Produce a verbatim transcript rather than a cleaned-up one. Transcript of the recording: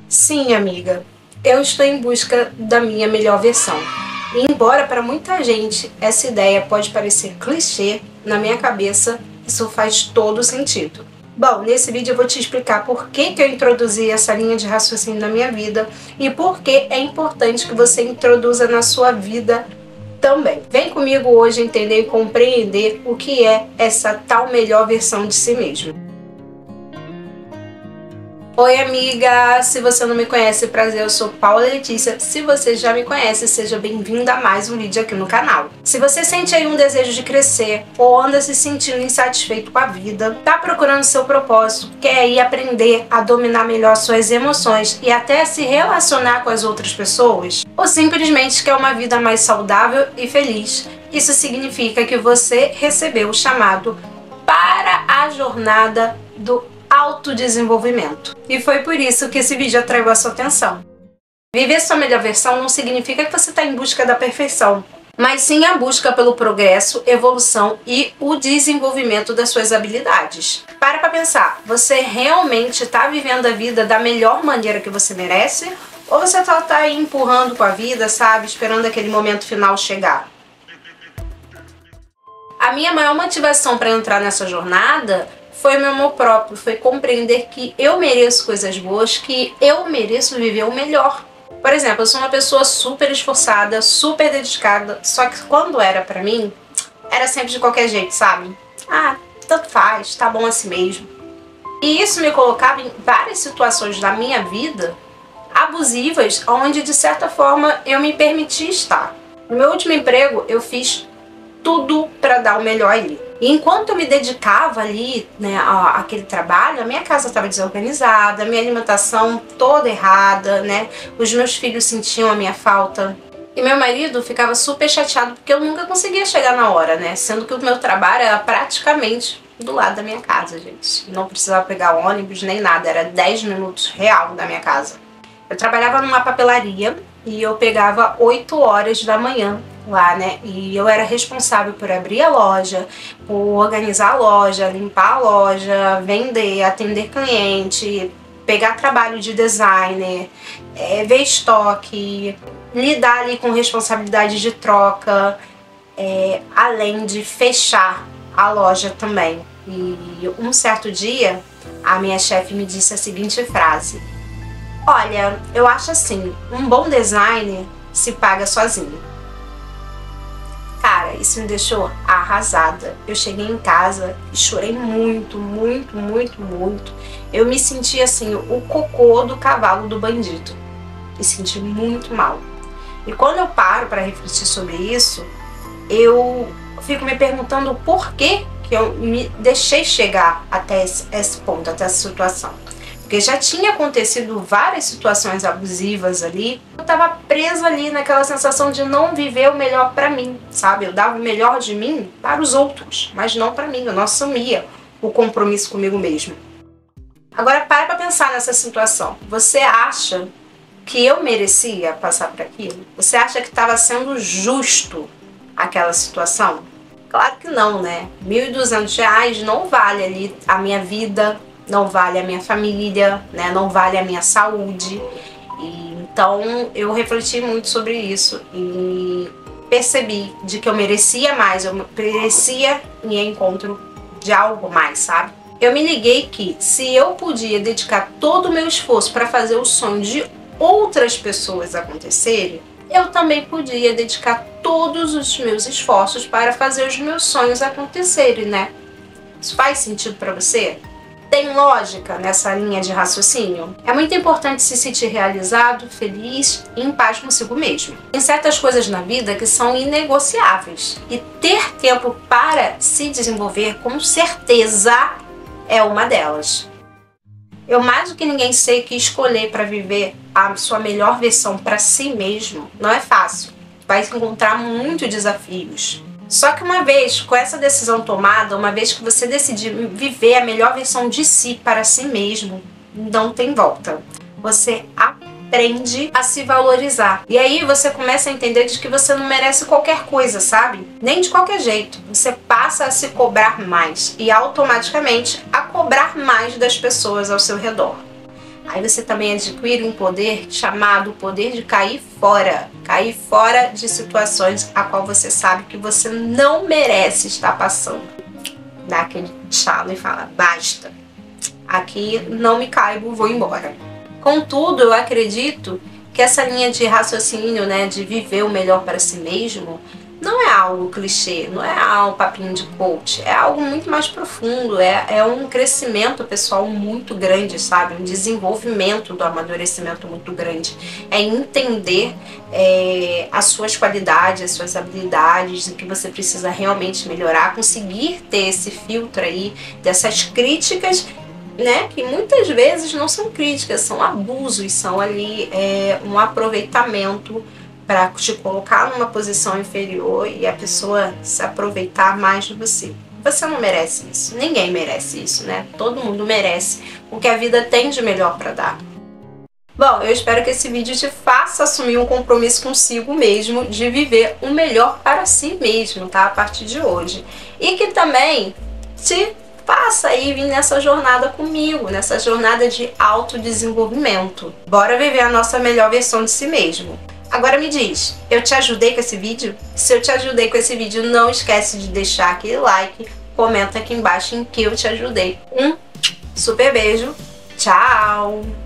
Sim, amiga, eu estou em busca da minha melhor versão. E embora para muita gente essa ideia pode parecer clichê, na minha cabeça isso faz todo sentido. Bom, nesse vídeo eu vou te explicar por que que eu introduzi essa linha de raciocínio na minha vida e por que é importante que você introduza na sua vida também. Vem comigo hoje entender e compreender o que é essa tal melhor versão de si mesmo. Oi amiga, se você não me conhece, prazer, eu sou Paula Letícia. Se você já me conhece, seja bem-vinda a mais um vídeo aqui no canal. Se você sente aí um desejo de crescer ou anda se sentindo insatisfeito com a vida, tá procurando seu propósito, quer aí aprender a dominar melhor suas emoções e até se relacionar com as outras pessoas, ou simplesmente quer uma vida mais saudável e feliz, isso significa que você recebeu o chamado para a jornada do autodesenvolvimento. E foi por isso que esse vídeo atraiu a sua atenção. Viver sua melhor versão não significa que você está em busca da perfeição, mas sim a busca pelo progresso, evolução e o desenvolvimento das suas habilidades. Para pra pensar, você realmente está vivendo a vida da melhor maneira que você merece? Ou você só está aí empurrando com a vida, sabe, esperando aquele momento final chegar? A minha maior motivação para entrar nessa jornada foi o meu amor próprio, foi compreender que eu mereço coisas boas, que eu mereço viver o melhor. Por exemplo, eu sou uma pessoa super esforçada, super dedicada, só que quando era pra mim, era sempre de qualquer jeito, sabe? Ah, tanto faz, tá bom assim mesmo. E isso me colocava em várias situações da minha vida abusivas, onde de certa forma eu me permiti estar. No meu último emprego, eu fiz tudo para dar o melhor ali. E enquanto eu me dedicava ali, né, àquele trabalho, a minha casa estava desorganizada, a minha alimentação toda errada, né? Os meus filhos sentiam a minha falta. E meu marido ficava super chateado porque eu nunca conseguia chegar na hora, né? Sendo que o meu trabalho era praticamente do lado da minha casa, gente. Não precisava pegar ônibus nem nada, era dez minutos real da minha casa. Eu trabalhava numa papelaria e eu pegava oito horas da manhã lá, né? E eu era responsável por abrir a loja, por organizar a loja, limpar a loja, vender, atender cliente, pegar trabalho de designer, é, ver estoque, lidar ali com responsabilidade de troca, é, além de fechar a loja também. E um certo dia, a minha chefe me disse a seguinte frase: olha, eu acho assim, um bom designer se paga sozinho. Cara, isso me deixou arrasada. Eu cheguei em casa e chorei muito, muito, muito, muito. Eu me senti assim, o cocô do cavalo do bandido. Me senti muito mal. E quando eu paro para refletir sobre isso, eu fico me perguntando por que que eu me deixei chegar até esse, esse ponto, até essa situação. Porque já tinha acontecido várias situações abusivas ali. Eu tava presa ali naquela sensação de não viver o melhor pra mim, sabe? Eu dava o melhor de mim para os outros, mas não pra mim. Eu não assumia o compromisso comigo mesmo. Agora para pra pensar nessa situação. Você acha que eu merecia passar por aquilo? Você acha que estava sendo justo aquela situação? Claro que não, né? mil e duzentos reais não vale ali a minha vida, não vale a minha família, né? Não vale a minha saúde. E, então eu refleti muito sobre isso e percebi de que eu merecia mais, eu merecia em encontro de algo mais, sabe? Eu me liguei que se eu podia dedicar todo o meu esforço para fazer o sonho de outras pessoas acontecerem, eu também podia dedicar todos os meus esforços para fazer os meus sonhos acontecerem, né? Isso faz sentido para você? Tem lógica nessa linha de raciocínio? É muito importante se sentir realizado, feliz e em paz consigo mesmo. Tem certas coisas na vida que são inegociáveis e ter tempo para se desenvolver com certeza é uma delas. Eu mais do que ninguém sei que escolher para viver a sua melhor versão para si mesmo não é fácil. Vai encontrar muitos desafios. Só que uma vez com essa decisão tomada, uma vez que você decidir viver a melhor versão de si para si mesmo, não tem volta. Você aprende a se valorizar. E aí você começa a entender de que você não merece qualquer coisa, sabe? Nem de qualquer jeito. Você passa a se cobrar mais e automaticamente a cobrar mais das pessoas ao seu redor. Aí você também adquire um poder chamado poder de cair fora. Cair fora de situações a qual você sabe que você não merece estar passando. Dá aquele tchalo e fala, basta. Aqui não me caibo, vou embora. Contudo, eu acredito que essa linha de raciocínio, né, de viver o melhor para si mesmo, não é algo clichê, não é algo papinho de coach, é algo muito mais profundo, é, é um crescimento pessoal muito grande, sabe? Um desenvolvimento do amadurecimento muito grande. É entender é, as suas qualidades, as suas habilidades, o que você precisa realmente melhorar, conseguir ter esse filtro aí dessas críticas, né, que muitas vezes não são críticas, são abusos, são ali é, um aproveitamento para te colocar numa posição inferior e a pessoa se aproveitar mais de você. Você não merece isso, ninguém merece isso, né? Todo mundo merece o que a vida tem de melhor para dar. Bom, eu espero que esse vídeo te faça assumir um compromisso consigo mesmo de viver o melhor para si mesmo, tá? A partir de hoje. E que também te faça aí vir nessa jornada comigo, nessa jornada de autodesenvolvimento. Bora viver a nossa melhor versão de si mesmo. Agora me diz, eu te ajudei com esse vídeo? Se eu te ajudei com esse vídeo, não esquece de deixar aquele like, comenta aqui embaixo em que eu te ajudei. Um super beijo, tchau!